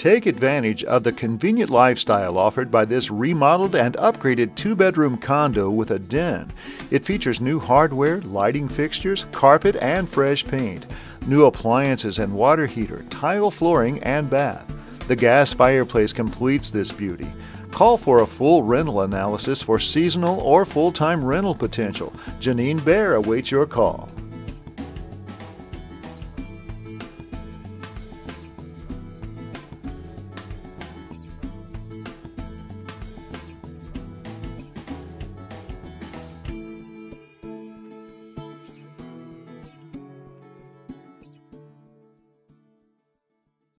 Take advantage of the convenient lifestyle offered by this remodeled and upgraded 2-bedroom condo with a den. It features new hardware, lighting fixtures, carpet, and fresh paint, new appliances and water heater, tile flooring, and bath. The gas fireplace completes this beauty. Call for a full rental analysis for seasonal or full-time rental potential. Janine Bear awaits your call.